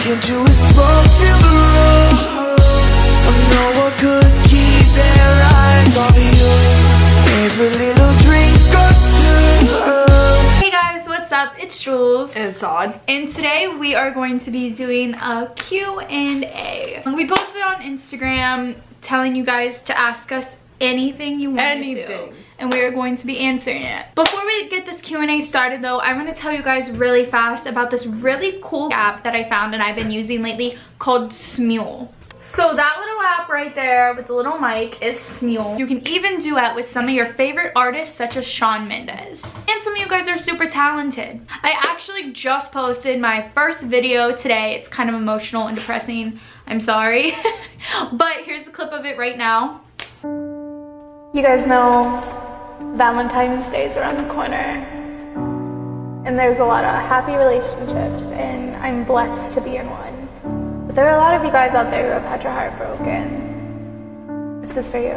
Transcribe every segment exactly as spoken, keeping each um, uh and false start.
into a smoke-filled room. I know I could keep their eyes on you. Every little drink or two. Hey guys, what's up? It's Jules and Saad, and today we are going to be doing a Q and A. We posted on Instagram telling you guys to ask us anything you wanted anything. to, and we are going to be answering it. Before we get this Q and A started though, I'm going to tell you guys really fast about this really cool app that I found and I've been using lately called Smule. So that little app right there with the little mic is Smule. You can even duet with some of your favorite artists such as Shawn Mendes. And some of you guys are super talented. I actually just posted my first video today. It's kind of emotional and depressing. I'm sorry. But here's a clip of it right now. You guys know Valentine's Day is around the corner. And there's a lot of happy relationships and I'm blessed to be in one. There are a lot of you guys out there who have had your heart broken. This is for you.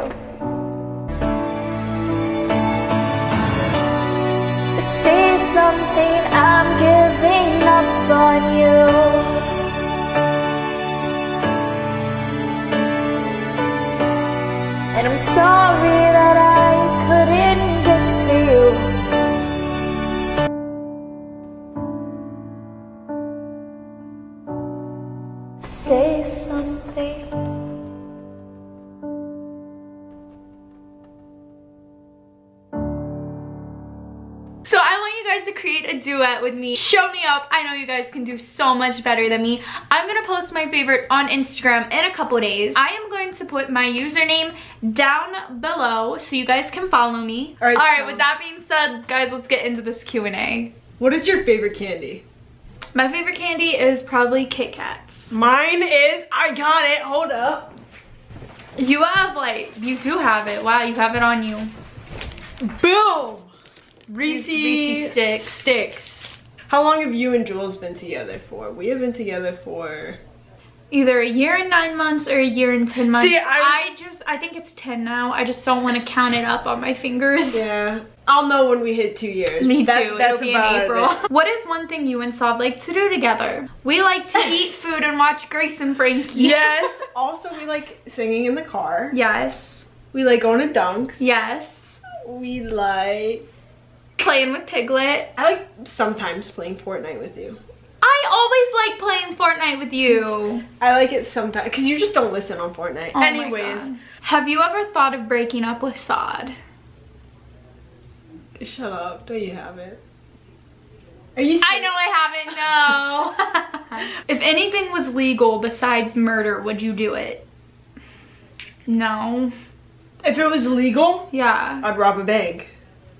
Say something, I'm giving up on you. And I'm sorry that I couldn't get to you. Say something. So I want you guys to create a duet with me. Show me up. I know you guys can do so much better than me. I'm gonna post my favorite on Instagram in a couple days. I am going to put my username down below so you guys can follow me. All right, All right, with that being said, guys, let's get into this Q and A. What is your favorite candy? My favorite candy is probably Kit Kats. Mine is, I got it, hold up. You have like, you do have it. Wow, you have it on you. Boom! Reese, Reese sticks. sticks. How long have you and Jules been together for? We have been together for... either a year and nine months or a year and ten months. See, I, I just, I think it's ten now. I just don't want to count it up on my fingers. Yeah. I'll know when we hit two years. Me that, too. That's It'll be about in April. It. What is one thing you and Saad like to do together? We like to eat food and watch Grace and Frankie. Yes. Also, we like singing in the car. Yes. We like going to Dunks. Yes. We like... playing with Piglet. I like sometimes playing Fortnite with you. I always like playing Fortnite with you. I like it sometimes, because you just don't listen on Fortnite. Oh Anyways. Have you ever thought of breaking up with Saad? Shut up, don't you have it? Are you serious? I know I haven't, no. If anything was legal besides murder, would you do it? No. If it was legal? Yeah. I'd rob a bank.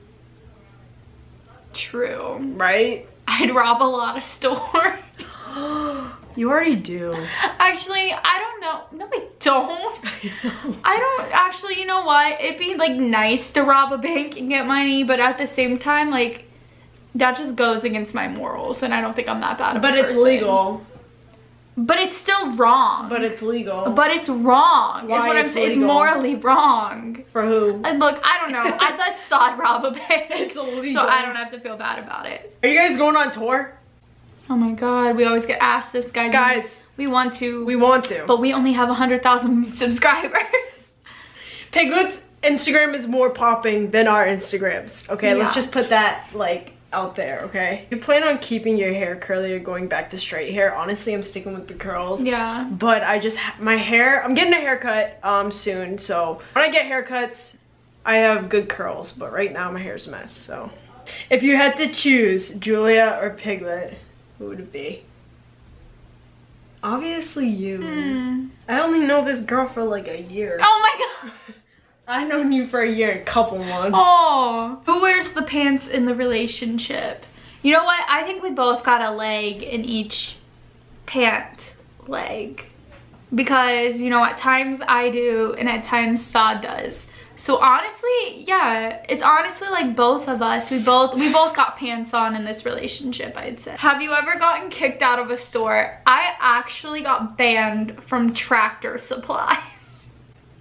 True. Right? I'd rob a lot of stores. You already do. Actually, I don't know. No, I don't. I don't actually, you know what? It'd be like nice to rob a bank and get money, but at the same time, like, that just goes against my morals, and I don't think I'm that bad of But a it's person. legal. But it's still wrong. But it's legal. But it's wrong. Why is what I'm it's saying. It's legal? morally wrong. For who? And look, I don't know. I let Saad rob a bank. It's illegal. So I don't have to feel bad about it. Are you guys going on tour? Oh my god, we always get asked this, guys. Guys. We want to. We want to. But we only have one hundred thousand subscribers. Piglet's Instagram is more popping than our Instagrams. Okay, Yeah. let's just put that, like, out there, okay? You plan on keeping your hair curly or going back to straight hair? Honestly, I'm sticking with the curls. Yeah. But I just, my hair, I'm getting a haircut um, soon, so when I get haircuts, I have good curls, but right now my hair's a mess, so. If you had to choose Julia or Piglet, who would it be? Obviously you. Mm. I only know this girl for like a year. Oh my god. I've known you for a year and a couple months. Oh. Who wears the pants in the relationship? You know what? I think we both got a leg in each pant leg. Because, you know, at times I do and at times Saad does. So honestly, yeah, it's honestly like both of us. We both we both got pants on in this relationship, I'd say. Have you ever gotten kicked out of a store? I actually got banned from Tractor Supply.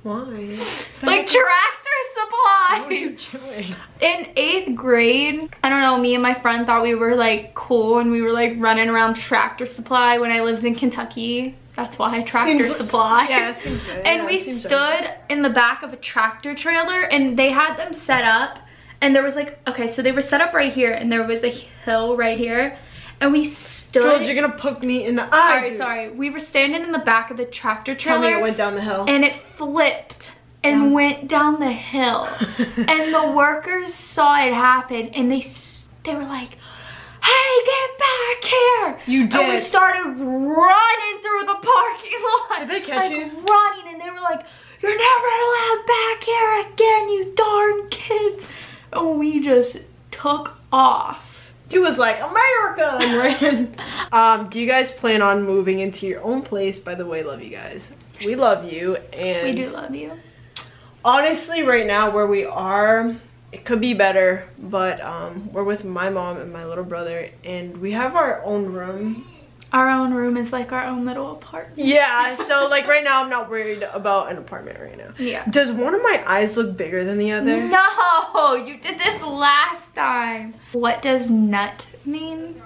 Why? Like Tractor Supply. What are you doing? In eighth grade, I don't know, me and my friend thought we were like cool and we were like running around Tractor Supply when I lived in Kentucky. That's why Tractor Seems- Supply. Yeah, it seems good. And Yeah, we it seems stood like- in the back of a tractor trailer and they had them set up and there was like, okay, so they were set up right here and there was a hill right here and we stood. Jules, you're gonna poke me in the eye. Sorry, dude. sorry. We were standing in the back of the tractor Tell trailer me it went down the hill. and it flipped and Down. went down the hill. And the workers saw it happen and they s- they were like, hey, get back here. You And we did. started running through the parking lot. Did they catch like, you? running and they were like, you're never allowed back here again, you darn kids. And we just took off. He was like, America, and ran. um, do you guys plan on moving into your own place? By the way, love you guys. We love you, and We do love you. honestly, right now where we are, it could be better, but um, we're with my mom and my little brother, and we have our own room. Our own room is like our own little apartment. Yeah, so like right now, I'm not worried about an apartment right now. Yeah. Does one of my eyes look bigger than the other? No, you did this last time. What does nut mean?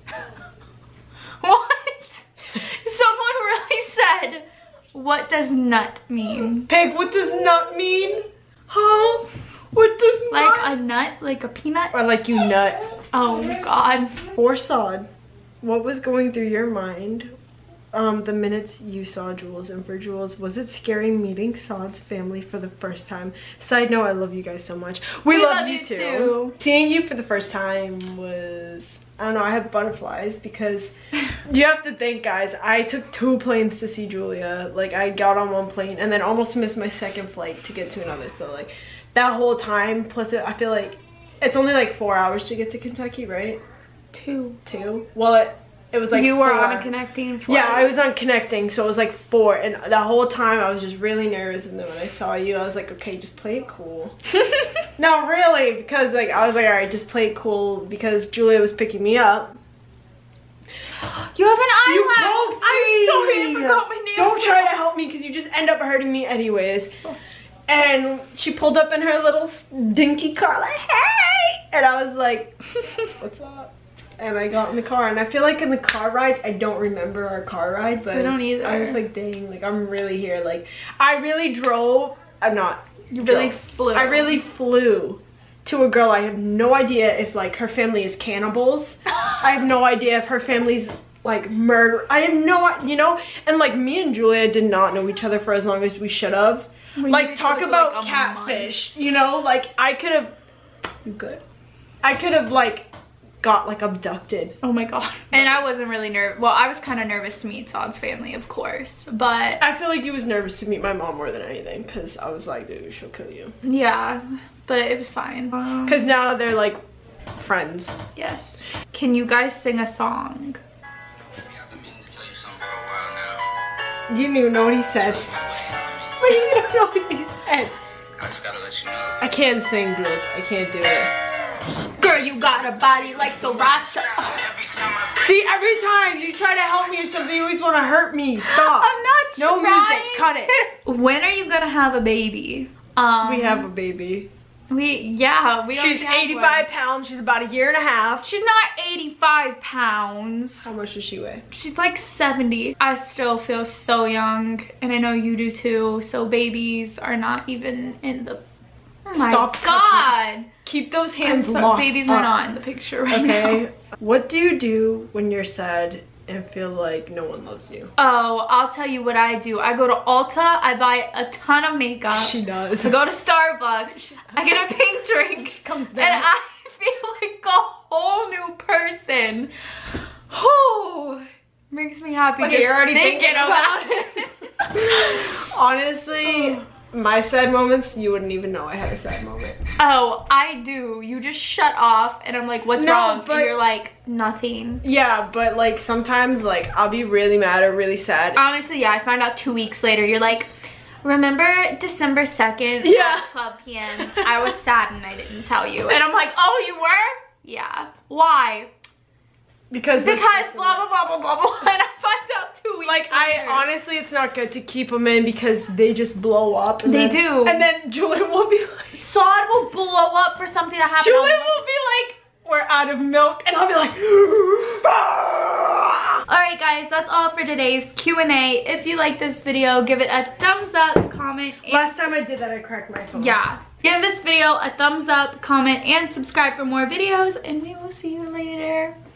What? Someone really said, what does nut mean? Pig, what does nut mean? Huh? What does Like nut? a nut? Like a peanut? Or like you nut. Oh God. Or sod. What was going through your mind um, the minutes you saw Jules? And for Jules, was it scary meeting Sod's family for the first time? Side note, I love you guys so much. We, We love, love you you too. too. Seeing you for the first time was, I don't know, I have butterflies because you have to think, guys, I took two planes to see Julia. Like, I got on one plane and then almost missed my second flight to get to another. So, like, that whole time, plus it, I feel like it's only like four hours to get to Kentucky, right? Two. Two. Well, it, it was like You were four. on a connecting flight. Yeah, I was on connecting, so it was like four, and the whole time I was just really nervous. And then when I saw you, I was like, okay, just play it cool. No, really, because like I was like, all right, just play it cool, because Julia was picking me up. You have an eyelash. You poked I'm me. sorry, I forgot my nails. Don't try to help me, because you just end up hurting me anyways. And she pulled up in her little dinky car, like, hey! And I was like, what's up? And I got in the car, and I feel like in the car ride, I don't remember our car ride, but I don't was, either. I was like, dang, like, I'm really here. Like, I really drove, I'm not. You really drove. flew. I really flew to a girl. I have no idea if, like, her family is cannibals. I have no idea if her family's, like, murder. I have no, you know? And, like, me and Julia did not know each other for as long as we should have. We knew Like, each talk other for, about like, a catfish, you know? Like, I could have, you good? I could have, like, got, like, abducted. Oh my God. And I wasn't really nervous. Well, I was kind of nervous to meet Sod's family, of course. But I feel like you was nervous to meet my mom more than anything, because I was like, dude, she'll kill you. yeah, but it was fine. Because now they're, like, friends. Yes. Can you guys sing a song? I've been meaning to tell you something for a while now. You didn't even know what he said. So you been waiting on me. But you don't know what he said. I just gotta let you know. I can't sing, Jules. I can't do it. Girl, you got a body like Sriracha. Every time I See, every time you try to help me in something, you always want to hurt me. Stop. I'm not No trying music. Cut it. to- When are you gonna have a baby? Um, We have a baby. We, yeah, we She's already have eighty-five one. pounds. She's about a year and a half. She's not eighty-five pounds. How much does she weigh? She's like seventy. I still feel so young, and I know you do too. So babies are not even in the. Oh my Stop touching. God! Keep those I'm hands so- locked babies up. are not in the picture right now. Okay. What do you do when you're sad and feel like no one loves you? Oh, I'll tell you what I do. I go to Ulta. I buy a ton of makeup. She does. I go to Starbucks. I get a pink drink. comes And back. I feel like a whole new person. Whew. Makes me happy Okay, just you're already thinking, thinking about about it. Honestly, my sad moments, you wouldn't even know I had a sad moment. Oh, I do. You just shut off and I'm like, what's No, wrong? but- And you're like, nothing. Yeah, but like sometimes like I'll be really mad or really sad. Honestly, yeah, I find out two weeks later. You're like, remember December second Yeah. at twelve p m I was sad and I didn't tell you. And I'm like, oh, you were? Yeah. Why? Because Because blah, blah, blah, blah, blah, blah. And I find out two weeks like later. I honestly, it's not good to keep them in because they just blow up. And They then, do. And then Julian will be like, Sod will blow up for something that happened. Julian will be like, we're out of milk, and I'll be like, alright guys, that's all for today's Q and A. If you like this video, give it a thumbs up, comment, and last time I did that, I cracked my phone. yeah. Give this video a thumbs up, comment, and subscribe for more videos, and we will see you later.